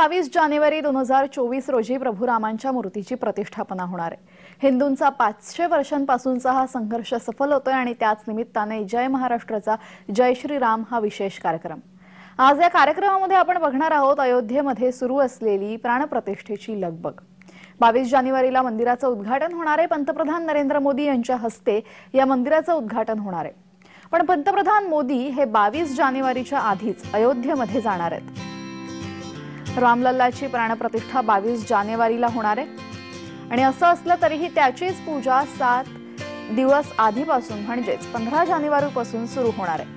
22 जानेवारी 2024 रोजी प्रभू रामांच्या मूर्तीची प्रतिष्ठापना होणार आहे। हिंदूंचा 500 वर्षांपासूनचा हा संघर्ष सफल होतोय आणि त्याच निमित्ताने जय महाराष्ट्राचा जय श्रीराम हा विशेष कार्यक्रम। आज या कार्यक्रमामध्ये आपण बघणार आहोत अयोध्येमध्ये सुरू असलेली प्राणप्रतिष्ठेची लगबग। 22 जानेवारीला मंदिराचं उद्घाटन होणार आहे। पंतप्रधान नरेंद्र मोदी यांच्या हस्ते या मंदिराचं उद्घाटन होणार आहे। पण पंतप्रधान मोदी हे 22 जानेवारीच्या आधीच अयोध्येमध्ये जाणार आहेत। रामलल्लाची प्राणप्रतिष्ठा 22 जानेवारीला होणार आहे आणि असं असलं तरीही त्याचीच पूजा 7 दिवस आधीपासून म्हणजेच 15 जानेवारीपासून सुरू होणार आहे।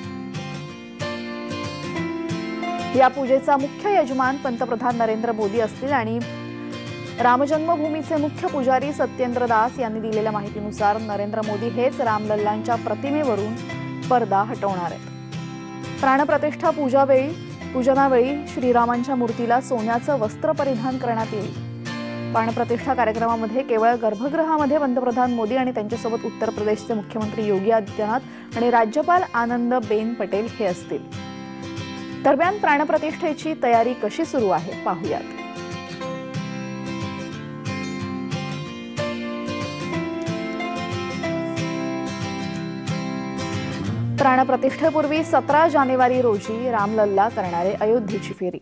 या पूजेचा मुख्य यजमान पंतप्रधान नरेंद्र मोदी असतील आणि रामजन्मभूमीचे मुख्य पुजारी सत्येंद्र दास यांनी दिलेल्या माहितीनुसार नरेंद्र मोदी हेच रामलल्लांच्या प्रतिमेवरून पडदा हटवणार आहेत। प्राणप्रतिष्ठा पूजनावेळी श्रीरामांच्या मूर्तीला सोन्याचं वस्त्र परिधान करण्यात येईल। प्राणप्रतिष्ठा कार्यक्रमामध्ये केवळ गर्भगृहामध्ये पंतप्रधान मोदी आणि त्यांच्यासोबत उत्तर प्रदेशचे मुख्यमंत्री योगी आदित्यनाथ आणि राज्यपाल आनंदीबेन पटेल हे असतील। दरम्यान प्राणप्रतिष्ठेची तयारी कशी सुरू आहे पाहूयात। प्राणप्रतिष्ठेपूर्वी 17 जानेवारी रोजी रामलल्ला करणारे अयोध्येची फेरी।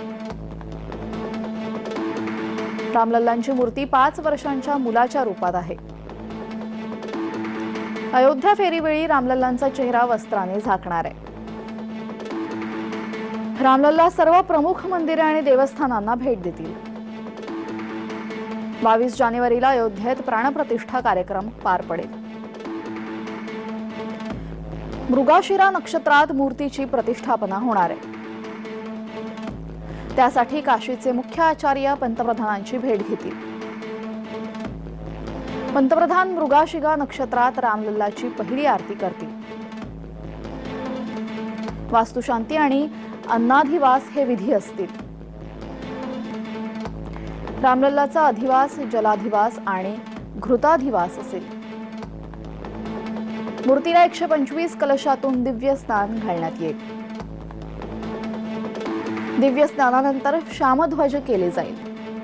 रामलल्लांची मूर्ती 5 वर्षांच्या मुलाच्या रूपात आहे। अयोध्या फेरीवेळी रामलल्लांचा चेहरा वस्त्राने झाकणार आहे। रामलल्ला सर्व प्रमुख मंदिरे आणि देवस्थानांना भेट देतील। 22 जानेवारीला अयोध्येत प्राणप्रतिष्ठा कार्यक्रम पार पडेल। मृगशिरा नक्षत्रात मूर्तीची प्रतिष्ठापना होणार आहे। त्यासाठी काशीचे मुख्य आचार्य पंतप्रधानांची भेट घेतील। पंतप्रधान मृगशिरा नक्षत्रात रामलल्लाची पहिली आरती करतील। वास्तुशांती आणि अन्नाधिवास हे विधी असतील। रामलल्लाचा अधिवास जलाधिवास आणि घृताधिवास असेल। मूर्तीला 125 कलशातून दिव्य स्नान घालण्यात येईल। दिव्य स्नानानंतर श्यामध्वज केले जाईल।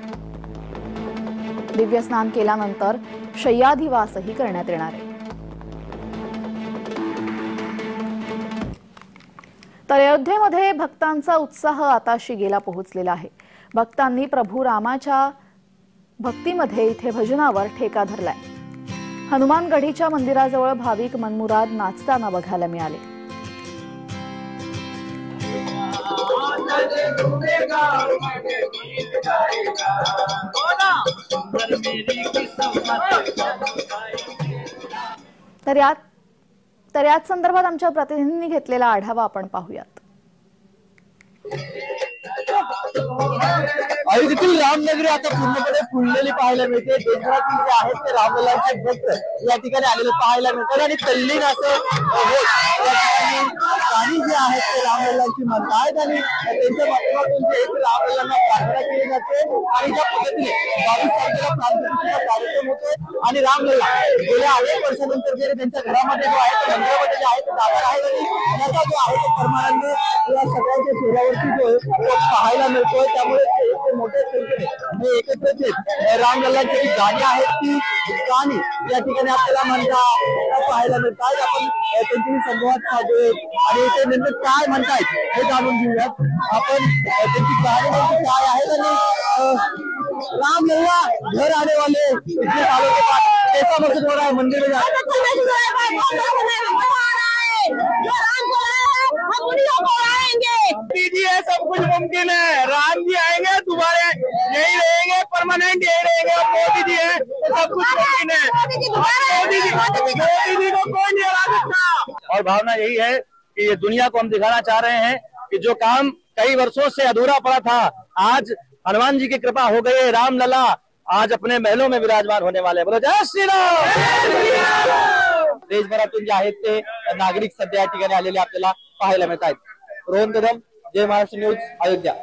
दिव्य स्नान केल्यानंतर शय्याधिवासही करण्यात येणार आहे। तर अयोध्येमध्ये भक्तांचा उत्साह आता शिगेला पोहोचलेला आहे। भक्तांनी प्रभू रामाच्या भक्तीमध्ये इथे भजनावर ठेका धरलाय। हनुमानगढीच्या मंदिराजवळ भाविक मनमुराद नाचताना बघायला मिळाले। तर याच संदर्भात आमच्या प्रतिनिधींनी घेतलेला आढावा आपण पाहूयात। अयोध्येतील रामनगरी आता पूर्णपणे फुललेली पाहायला मिळते। देशभरातील जे आहेत ते रामलल्लांचे भक्त या ठिकाणी आलेले पाहायला मिळतात आणि तल्लीन असं गाणी जे आहेत ते रामलल्लांची म्हणतात आणि त्यांच्या माध्यमातून जे रामलल्लांना प्रार्थना केली जाते आणि ज्या पद्धतीने 22 तारखेला प्राणप्रतिष्ठेचा कार्यक्रम होतोय आणि रामलल्ला गेल्या अनेक वर्षानंतर जे त्यांच्या घरामध्ये जो आहे ते मंदिरामध्ये जे आहे ते जाणार आहे आणि त्याचा जो आहे तो परमानंद या सगळ्यांच्या चेहऱ्यावरती जो आहे तो पाहायला मिळतोय। त्यामुळे मोठ्या संख्येने एकत्रित रामलल्लांची जी गाणी आहेत ती गाणी या ठिकाणी आपल्याला म्हणता पाहायला मिळतात। आपण त्यांची संवाद साधूया आणि ते नेमकं काय म्हणतायत हे जाणून घेऊयात। आपण त्यांची गाणी नेमकी काय आहेत आणि रामलल्ला घर आने वाले इतने सालों के बाद कैसा महसूस हो रहा है मंदिर में दीजिए सब कुछ मुमकिन है। राम जी आएंगे दोबारा यही रहेंगे, परमानेंट यही रहेंगे। मोदी जी है तो सब कुछ मुमकिन है। मोदी जी को कोई नहीं हरा सकता। और भावना यही है कि ये दुनिया को हम दिखाना चाह रहे हैं कि जो काम कई वर्षों से अधूरा पड़ा था आज हनुमान जी की कृपा हो गई। रामलला आज अपने महलों में विराजमान होने वाले। बोलो जय श्री राम। देशभरातून जे आहेत ते नागरिक सध्या या ठिकाणी आलेले आपल्याला पाहायला मिळत आहेत। रोहन कदम, जय महाराष्ट्र न्यूज, अयोध्या।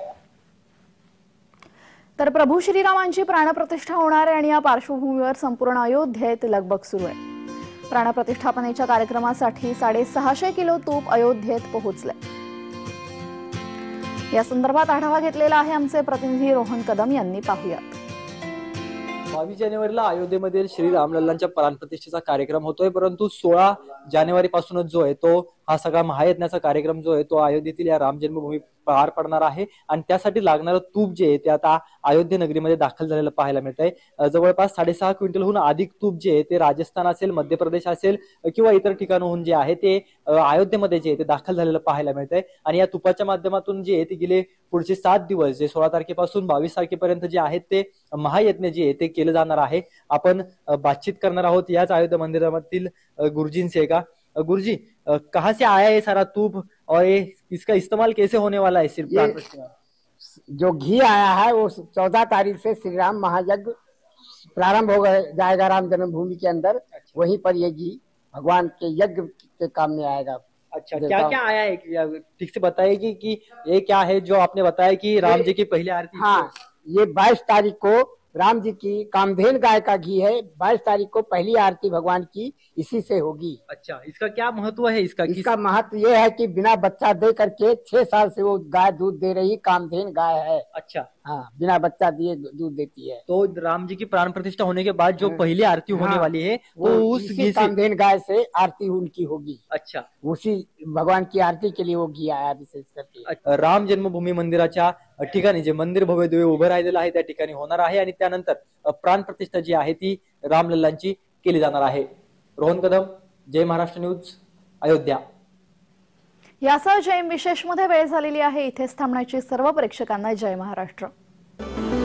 तर प्रभू श्रीरामांची प्राणप्रतिष्ठा होणार आहे आणि या पार्श्वभूमीवर संपूर्ण अयोध्येत लगबग सुरू आहे। प्राणप्रतिष्ठापनेच्या कार्यक्रमासाठी 650 किलो तूप अयोध्येत पोहोचले। या संदर्भात आढावा घेतलेला आहे आमचे प्रतिनिधी रोहन कदम यांनी. पाहूयात. 22 जानेवारीला अयोध्येमध्ये श्री रामलल्लांच्या प्राणप्रतिष्ठेचा कार्यक्रम होतोय, परंतु 16 जानेवारी पासूनच जो आहे तो हा सगळा महायज्ञाचा कार्यक्रम जो आहे तो अयोध्येतील या राम जन्मभूमी पार पडणार आहे. आणि त्यासाठी लागणारं तूप जे आहे ते आता अयोध्ये नगरीमध्ये दाखल झालेलं पाहायला मिळत आहे. जवळपास 6.5 क्विंटलहून अधिक तूप जे आहे ते राजस्थान असेल, मध्य प्रदेश असेल किंवा इतर ठिकाणाहून जे आहे ते अयोध्येमध्ये जे आहे ते दाखल झालेलं पाहायला मिळत आहे. आणि या तुपाच्या माध्यमातून जे आहे ते गेले पुढचे 7 दिवस जे 16 तारखेपासून 22 तारखेपर्यंत जे आहेत ते महायज्ञ जे आहे ते केलं जाणार आहे. आपण बातचीत करणार आहोत याच अयोध्या मंदिरातील गुरुजींसे का. गुरुजी, कहाँ से आया है सारा तूप और ये इसका इस्तेमाल कैसे होने वाला है? सिर्फ जो घी आया है वो 14 तारीख से श्री राम महायज्ञ प्रारंभ हो जाएगा राम जन्मभूमि के अंदर। वहीं पर ये घी भगवान के यज्ञ के काम में आएगा। अच्छा, क्या क्या आया है ठीक से बताइए कि ये क्या है जो आपने बताया कि राम जी की पहली आरती? हाँ, ये 22 तारीख को राम जी की कामधेन गाय का घी है। 22 तारीख को पहली आरती भगवान की इसी से होगी। अच्छा, इसका क्या महत्व है? इसका महत्व ये है कि बिना बच्चा दे करके 6 साल से वो गाय दूध दे रही कामधेन गाय है। अच्छा, हाँ, बिना बच्चा दिए दूध देती है। तो राम जी की प्राण प्रतिष्ठा होने के बाद जो पहली आरती होने वाली है वो उस घी से, कामधेन गाय से आरती उनकी होगी। अच्छा, उसी भगवान की आरती के लिए वो घी आया विशेष करके। राम जन्मभूमी मंदिराच्या ठिकाणी जे मंदिर भव्य दिव्य उभं राहिलेलं आहे त्या ठिकाणी होणार आहे आणि त्यानंतर प्राण प्रतिष्ठा जी आहे ती रामलल्लांची केली जाणार आहे. रोहन कदम, जय महाराष्ट्र न्यूज, अयोध्या. यासह जय विशेष मध्ये वेळ झालेली आहे. इथेच थांबण्याची सर्व प्रेक्षकांना जय महाराष्ट्र.